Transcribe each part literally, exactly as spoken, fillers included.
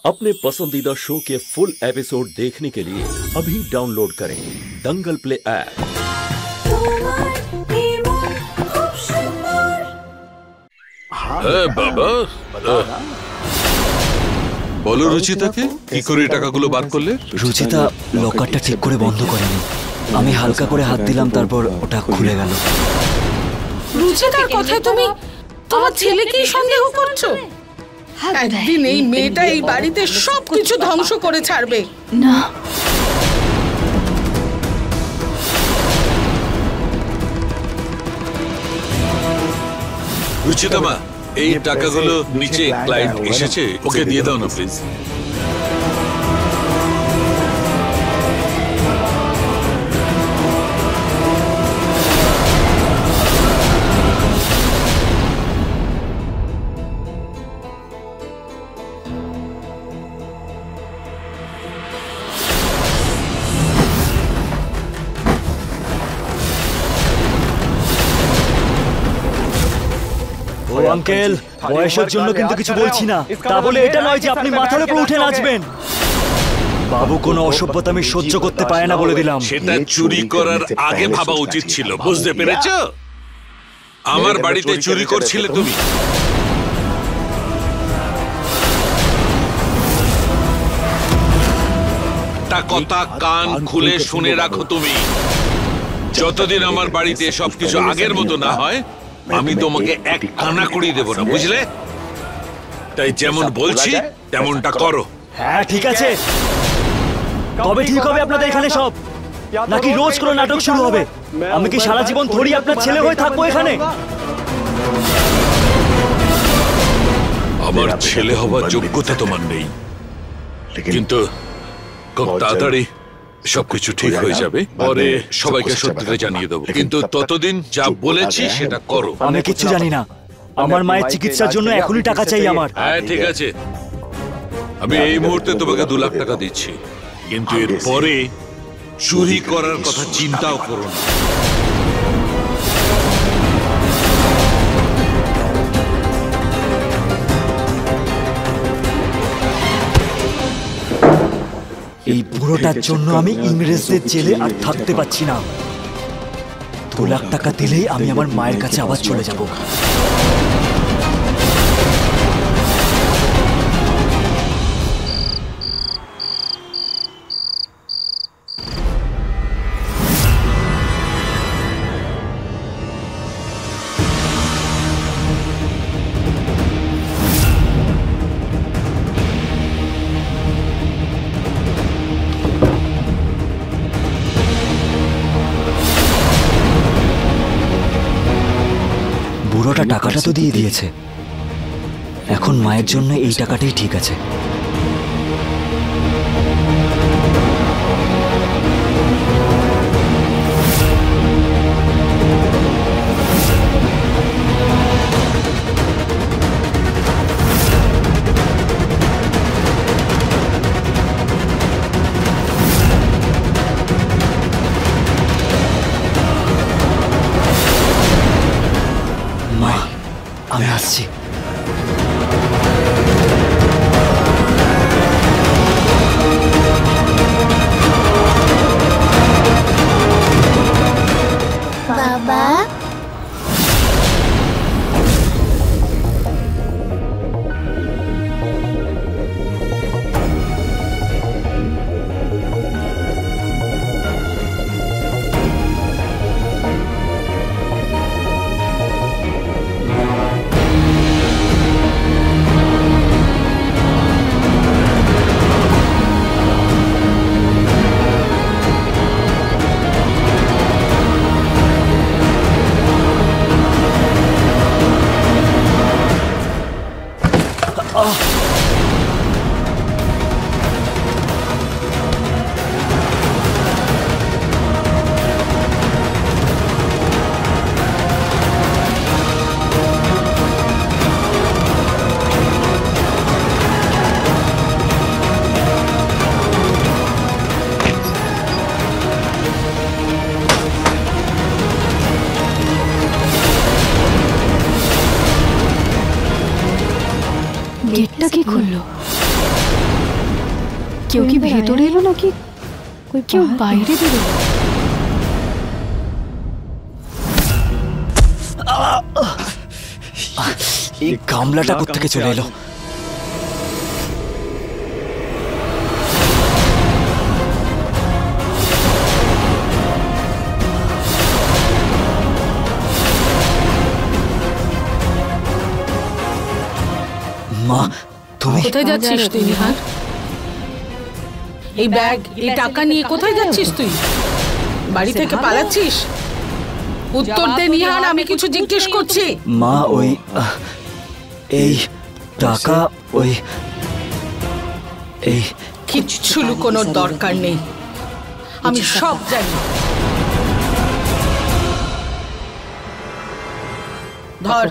अपने पसंदीदा शो के फुल एपिसोड देखने के लिए अभी डाउनलोड करें दंगल प्ले ऐप। বাবা বলো রুচিতাকে কি করে টাকাগুলো বার করলে? রুচিতা লকারটা ঠিক করে বন্ধ করেনি, আমি হালকা করে হাত দিলাম, তারপর ওটা খুলে গেল। রুচিতার কথায় তুমি তোমার ছেলেকেই সন্দেহ করছো? একদিন এই মেয়েটা এই বাড়িতে সবকিছু ধ্বংস করে ছাড়বে। না, রুচিতা মা, এই টাকাগুলো নিচে ক্লায়েন্ট এসেছে, ওকে দিয়ে দাও না প্লিজ। ও আঙ্কেল, বয়সের জন্য কিন্তু কিছু বলছি না, তা বলে এটা নয় যে আপনি মাথার উপর উঠে নাচবেন। বাবু কোনো অসভ্যতা আমি সহ্য করতে পারে না বলে দিলাম। সেটা চুরি করার আগে ভাবা উচিত ছিল, বুঝতে পেরেছো? আমার বাড়িতে চুরি করছিলে তুমি। তা কথা কান খুলে শুনে রাখো তুমি, যতদিন আমার বাড়িতে সবকিছু আগের মতো না হয় আমি তোমাকে এক কানা করিয়ে দেবো না, বুঝলে? তাই যেমন বলছি তেমনটা করো। হ্যাঁ ঠিক আছে, কবে ঠিক হবে আপনাদের এখানে সব? নাকি রোজ কোনো নাটক শুরু হবে? আমি কি সারা জীবন ধরি আপনার ছেলে হয়ে থাকবো এখানে? আমার ছেলে হবার যোগ্যতা তোমার নেই, কিন্তু খুব তাড়াতাড়ি সবকিছু ঠিক হয়ে যাবে, পরে সবাইকে সত্যিটা জানিয়ে দেবো। কিন্তু ততদিন যা বলেছি সেটা করো। আমি কিচ্ছু জানি না, আমার মায়ের চিকিৎসার জন্য এখনই টাকা চাই আমার। হ্যাঁ ঠিক আছে, আমি এই মুহূর্তে তোমাকে দু লাখ টাকা দিচ্ছি, কিন্তু এর পরে চুরি করার কথা চিন্তাও করো না। এই বুড়োটার জন্য আমি ইংরেজদের জেলে আর থাকতে পারছি না। দু লাখ টাকা দিলেই আমি আমার মায়ের কাছে আবার চলে যাব। বুড়োটা টাকাটা তো দিয়ে দিয়েছে, এখন মায়ের জন্য এই টাকাটাই ঠিক আছে। আমি আসছি। কেউ কি ভেতরে এলো নাকি কেউ বাইরে বেরোলো? এই গামলাটা কোত্থেকে চলে এলো? মা, তুমি কোথায় যাচ্ছিস তুই নিহার? এই ব্যাগ, এই টাকা নিয়ে কোথায় যাচ্ছিস তুই? বাড়ি থেকে পালাচ্ছিস? উত্তর দে নিহার, আমি কিছু জিজ্ঞেস করছি। মা, ওই আহ, এই টাকা, ওই এই কিচ্ছু লুকোনোর দরকার নেই, আমি সব জানি। ধর,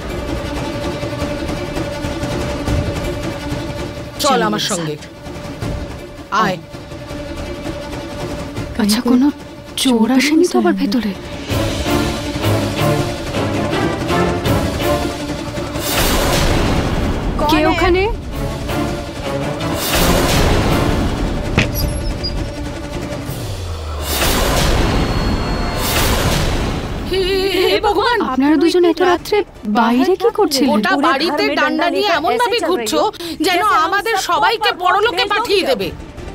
চল আমার সঙ্গে আয়। আচ্ছা, কোনো চোর আসেনি তো আবার ভেতরে? কে ওখানে? ভগবান, আপনারা দুজন এত রাত্রে বাইরে কি করছিলেন? গোটা বাড়িতে ডান্ডা নিয়ে এমন ভাবে ঘুরছো যেন আমাদের সবাইকে পরলোকে পাঠিয়ে দেবে।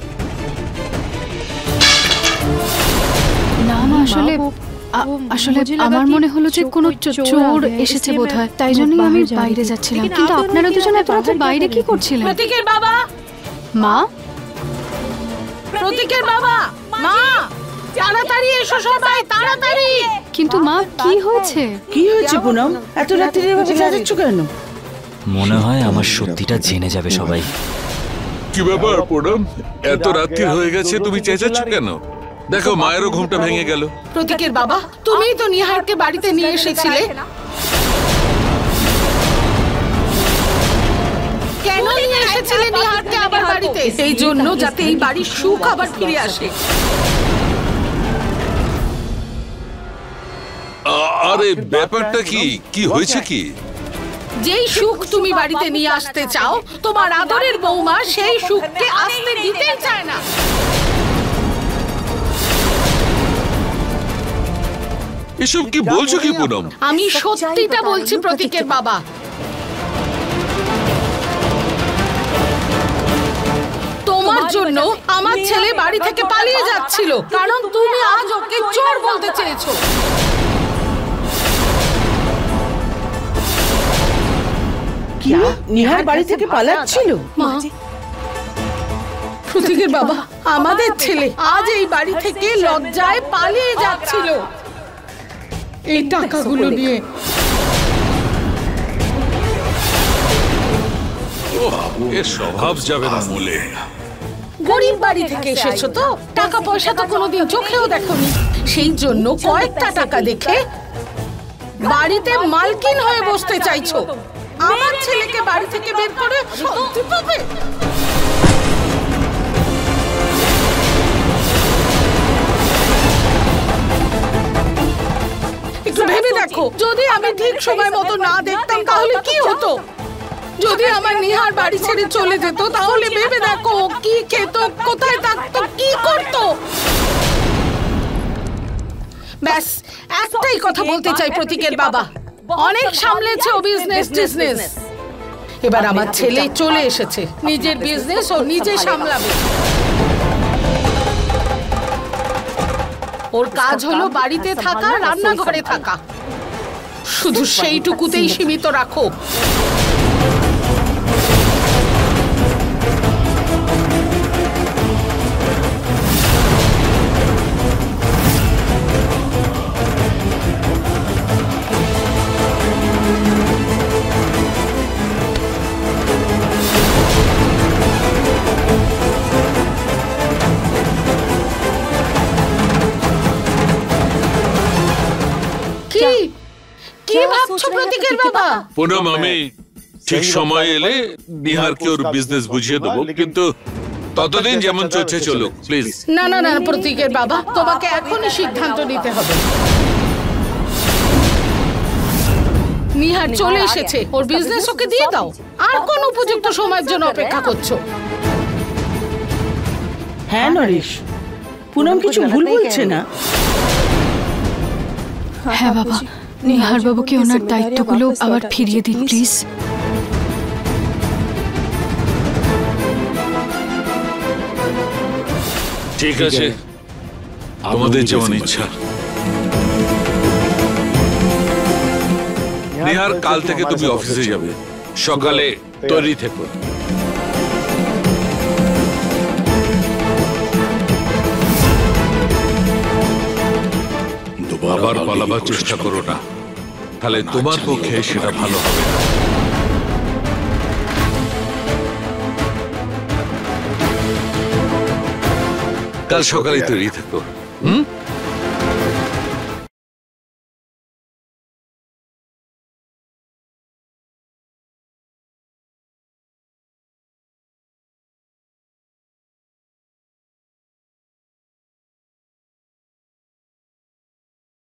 না মা, আসলে আ- আসলে আমার মনে হলো যে কোনো চো- চোর এসেছে বোধহয়, তাই জন্যই আমি বাইরে যাচ্ছিলাম। কিন্তু আপনারা দুজন এত রাত্রে বাইরে কি করছিলেন? প্রতীকের বাবা, মা, প্রতীকের বাবা, মা, তাড়াতাড়ি এসো সবাই, তাড়াতাড়ি। কিন্তু মা, কি হয়েছে? কি হয়েছে পুনম? এত রাত্রে এভাবে যাচ্ছ কেন? মনে হয় আমার সত্যিটা জেনে যাবে সবাই। কি ব্যাপার পুনম, এত রাত্রি হয়ে গেছে, তুমি চেঁচাচ্ছ কেন? দেখো মায়েরও ঘুমটা ভেঙে গেল। প্রতীকের বাবা, তুমিই তো নিহারকে বাড়িতে নিয়ে এসেছিলে। কেন নিয়ে এসেছিলে নিহারকে আবার বাড়িতে? এই জন্য যাতে এই বাড়ির সুখ আবার ফিরে আসে। আ- আরে ব্যাপারটা কি কি হয়েছে কি? যেই সুখ তুমি বাড়িতে নিয়ে আসতে চাও, তোমার আদরের বৌমা সেই সুখকে আসতে দিতেই চায় না। এসব কি বলছো কি পুনম? আমি সত্যিটা বলছি প্রতীকের বাবা। তোমার জন্য আমার ছেলে বাড়ি থেকে পালিয়ে যাচ্ছিল, কারণ তুমি আজ ওকে চোর বলতে চেয়েছো। কি? নিহার বাড়ি থেকে পালাচ্ছিল? মা, প্রতীকের বাবা, আমাদের ছেলে আজ এই বাড়ি থেকে লজ্জায় পালিয়ে যাচ্ছিল এই টাকাগুলো নিয়ে। এর স্বভাব যাবে না মূলে। গরিব বাড়ি থেকে এসেছো তো, টাকা পয়সা তো কোনোদিন চোখেও দেখোনি, সেই জন্য কয়েকটা টাকা দেখে বাড়িতে মালকিন হয়ে বসতে চাইছো। আমার ছেলেকে বাড়ি থেকে বের করে শান্তি পাবে? একটু ভেবে দেখো, যদি আমি ঠিক সময় মতো না দেখতাম তাহলে কি হতো? যদি আমার নিহার বাড়ি ছেড়ে চলে যেত তাহলে ভেবে দেখো কি খেত, কোথায় থাকতো, কি করতো। ব্যাস একটাই কথা বলতে চাই প্রতীকের বাবা, অনেক সামলেছে ও বিজনেস টিজনেস, এবার আমার ছেলে চলে এসেছে, নিজের বিজনেস ও নিজে সামলাবে। ওর কাজ হলো বাড়িতে থাকা, রান্নাঘরে থাকা, শুধু সেইটুকুতেই সীমিত রাখো। কি ভাবছো প্রতীকের বাবা? পুনম, আমি ঠিক সময় এলে নিহারকে ওর বিজনেস বুঝিয়ে দেবো, কিন্তু ততদিন যেমন চলছে চলুক প্লিজ। না না না প্রতীকের বাবা, তোমাকে এখনই সিদ্ধান্ত নিতে হবে। নিহার চলে এসেছে, ওর বিজনেস ওকে দিয়ে দাও। আর কোন উপযুক্ত সময়ের জন্য অপেক্ষা করছো? হ্যাঁ নরেশ, পুনম কিছু ভুল বলছে না। হ্যাঁ বাবা, নিহার বাবুকে ওনার দায়িত্বগুলো আবার ফিরিয়ে দিন প্লিজ। ঠিক আছে, তোমাদের যেমন ইচ্ছা। নিহার, কাল থেকে তুমি অফিসে যাবে, সকালে তৈরি থেকো। আবার পালাবার চেষ্টা করো না, তাহলে তোমার পক্ষে সেটা ভালো হবে না। কাল সকালে তৈরি থেকো। হুম?